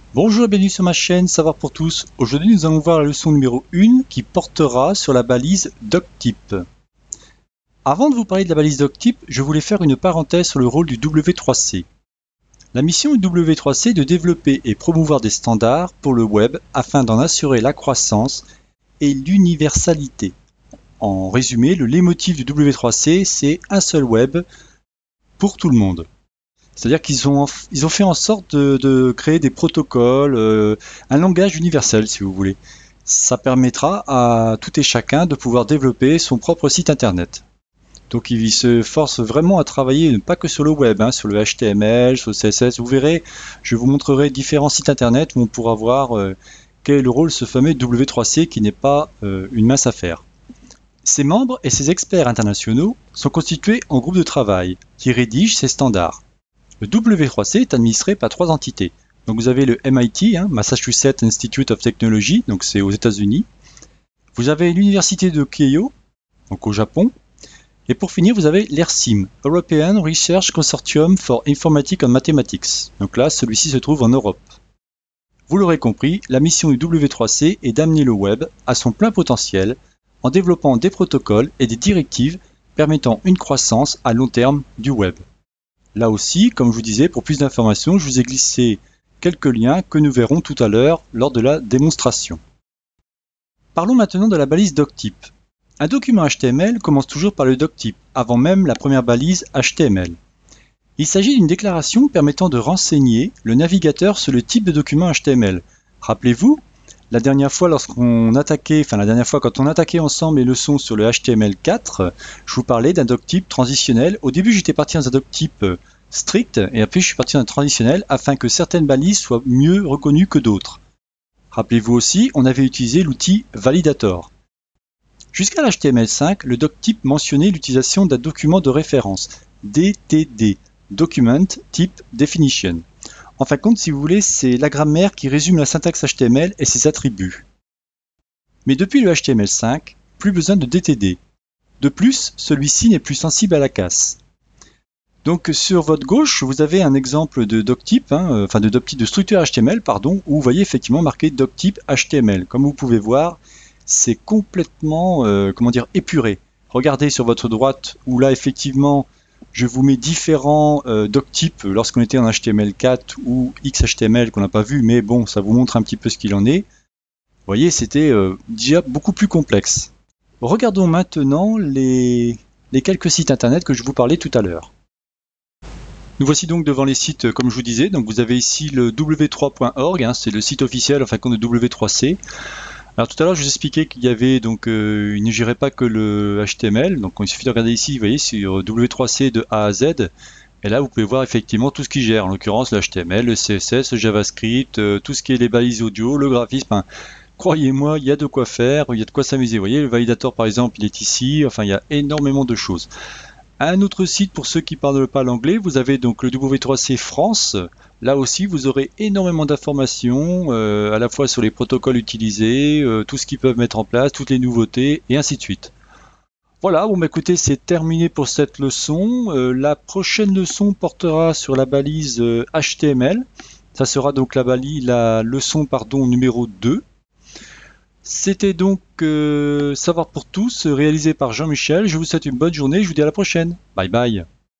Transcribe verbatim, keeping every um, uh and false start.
Bonjour et bienvenue sur ma chaîne Savoir pour tous. Aujourd'hui nous allons voir la leçon numéro un qui portera sur la balise doctype. Avant de vous parler de la balise doctype, je voulais faire une parenthèse sur le rôle du W trois C. La mission du W trois C est de développer et promouvoir des standards pour le web afin d'en assurer la croissance et l'universalité. En résumé, le leitmotiv du W trois C, c'est un seul web pour tout le monde. C'est-à-dire qu'ils ont, ils ont fait en sorte de, de créer des protocoles, euh, un langage universel si vous voulez. Ça permettra à tout et chacun de pouvoir développer son propre site internet. Donc ils se forcent vraiment à travailler pas que sur le web, hein, sur le H T M L, sur le C S S. Vous verrez, je vous montrerai différents sites internet où on pourra voir euh, quel est le rôle de ce fameux W trois C qui n'est pas euh, une mince affaire. Ses membres et ses experts internationaux sont constitués en groupes de travail qui rédigent ces standards. Le W trois C est administré par trois entités. Donc vous avez le M I T, hein, Massachusetts Institute of Technology, donc c'est aux États-Unis. Vous avez l'université de Keio, donc au Japon. Et pour finir, vous avez l'E R S I M, European Research Consortium for Informatics and Mathematics. Donc là, celui-ci se trouve en Europe. Vous l'aurez compris, la mission du W trois C est d'amener le web à son plein potentiel en développant des protocoles et des directives permettant une croissance à long terme du web. Là aussi, comme je vous disais, pour plus d'informations, je vous ai glissé quelques liens que nous verrons tout à l'heure lors de la démonstration. Parlons maintenant de la balise doctype. Un document H T M L commence toujours par le doctype, avant même la première balise H T M L. Il s'agit d'une déclaration permettant de renseigner le navigateur sur le type de document H T M L. Rappelez-vous, la dernière fois lorsqu'on attaquait, enfin la dernière fois quand on attaquait ensemble les leçons sur le H T M L quatre, je vous parlais d'un doctype transitionnel. Au début j'étais parti dans un doctype strict et après je suis parti dans un transitionnel afin que certaines balises soient mieux reconnues que d'autres. Rappelez-vous aussi, on avait utilisé l'outil validator. Jusqu'à l'H T M L cinq, le doctype mentionnait l'utilisation d'un document de référence, D T D, Document Type Definition. En fin de compte, si vous voulez, c'est la grammaire qui résume la syntaxe H T M L et ses attributs. Mais depuis le H T M L cinq, plus besoin de D T D. De plus, celui-ci n'est plus sensible à la casse. Donc sur votre gauche, vous avez un exemple de doctype, hein, enfin de doctype de structure H T M L, pardon, où vous voyez effectivement marqué doctype H T M L. Comme vous pouvez voir, c'est complètement, euh, comment dire, épuré. Regardez sur votre droite, où là effectivement, je vous mets différents euh, doctypes lorsqu'on était en H T M L quatre ou X H T M L qu'on n'a pas vu, mais bon, ça vous montre un petit peu ce qu'il en est. Vous voyez, c'était euh, déjà beaucoup plus complexe. Regardons maintenant les, les quelques sites internet que je vous parlais tout à l'heure. Nous voici donc devant les sites, comme je vous disais. Donc vous avez ici le w trois point org, hein, c'est le site officiel en fin de compte de W trois C. Alors tout à l'heure, je vous expliquais qu'il y avait donc, euh, il ne gérait pas que le H T M L. Donc il suffit de regarder ici, vous voyez, sur W trois C de A à Z. Et là, vous pouvez voir effectivement tout ce qui gère, en l'occurrence le H T M L, le C S S, le JavaScript, euh, tout ce qui est les balises audio, le graphisme. Hein. Croyez-moi, il y a de quoi faire, il y a de quoi s'amuser. Vous voyez, le validator par exemple, il est ici. Enfin, il y a énormément de choses. Un autre site pour ceux qui ne parlent pas l'anglais, vous avez donc le W trois C France. Là aussi, vous aurez énormément d'informations, euh, à la fois sur les protocoles utilisés, euh, tout ce qu'ils peuvent mettre en place, toutes les nouveautés, et ainsi de suite. Voilà, bon bah écoutez, c'est terminé pour cette leçon. Euh, la prochaine leçon portera sur la balise euh, H T M L. Ça sera donc la, balise, la leçon pardon, numéro deux. C'était donc euh, Savoir pour tous, réalisé par Jean-Michel. Je vous souhaite une bonne journée, je vous dis à la prochaine. Bye bye.